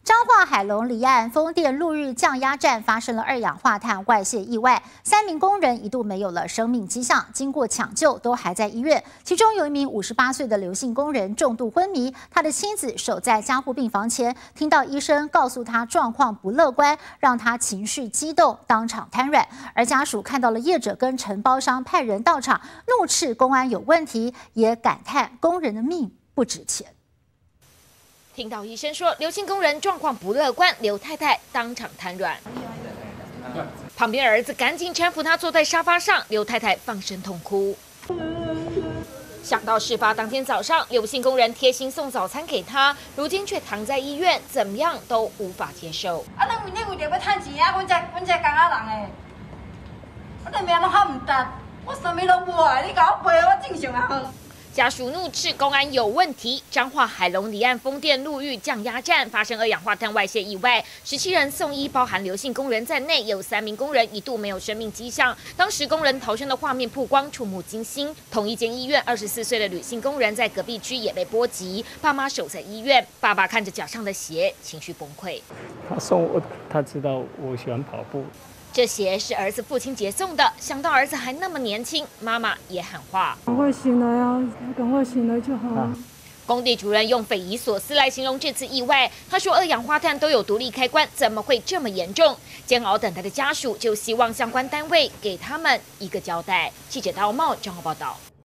彰化海龙离岸风电陆日降压站发生了二氧化碳外泄意外，3名工人一度没有了生命迹象，经过抢救都还在医院。其中有一名58岁的刘姓工人重度昏迷，他的妻子守在加护病房前，听到医生告诉他状况不乐观，让他情绪激动，当场瘫软。而家属看到了业者跟承包商派人到场，怒斥公安有问题，也感叹工人的命不值钱。 听到医生说刘姓工人状况不乐观，刘太太当场瘫软。旁边儿子赶紧搀扶她坐在沙发上，刘太太放声痛哭。想到事发当天早上，刘姓工人贴心送早餐给她，如今却躺在医院，怎么样都无法接受。 啊，你为着要趁钱啊，阮这工仔人诶，我的命拢好唔值，我啥物拢无啊，你甲我赔我正常啊。 家属怒斥公安有问题。彰化海龙离岸风电陆域降压站发生二氧化碳外泄意外，17人送医，包含刘姓工人在内，有3名工人一度没有生命迹象。当时工人逃生的画面曝光，触目惊心。同一间医院，24岁的吕姓工人在隔壁区也被波及，爸妈守在医院，爸爸看着脚上的血，情绪崩溃。 他送我，他知道我喜欢跑步。 这鞋是儿子父亲节送的，想到儿子还那么年轻，妈妈也喊话： 赶快醒来啊！赶快醒来就好。 工地主任用匪夷所思来形容这次意外，他说二氧化碳都有独立开关，怎么会这么严重？煎熬等待的家属就希望相关单位给他们一个交代。记者刀茂彰化报道。